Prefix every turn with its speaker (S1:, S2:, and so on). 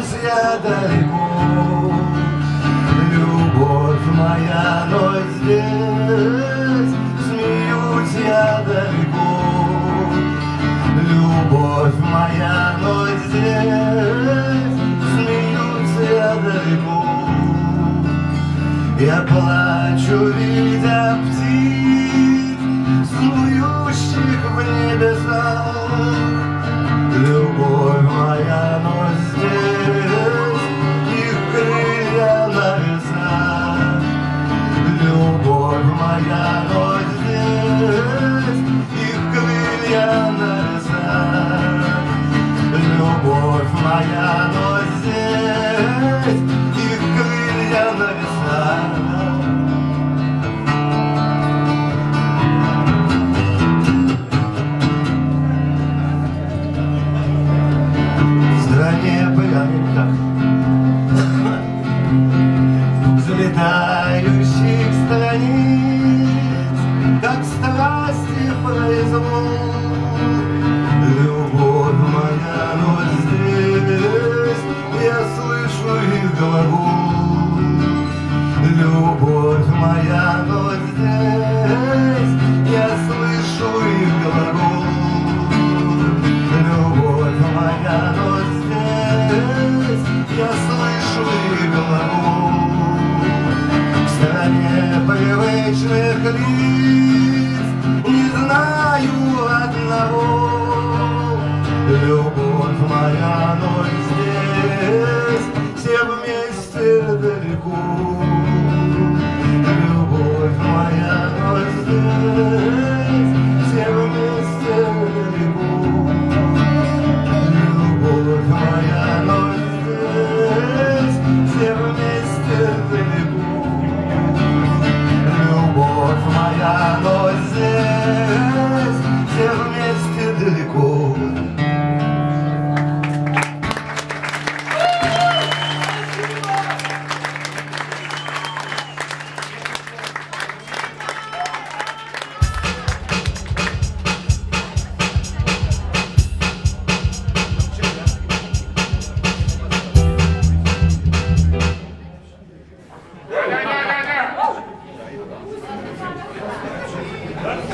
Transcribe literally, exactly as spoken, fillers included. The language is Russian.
S1: смеюсь я далеко. Любовь моя, но здесь смеюсь я далеко. Любовь моя, но здесь смеюсь я далеко. Я плачу, видя птиц, снующих в небесах. Любовь моя, но здесь их крылья на весах. Любовь моя, но здесь их крылья на весах. Любовь моя, но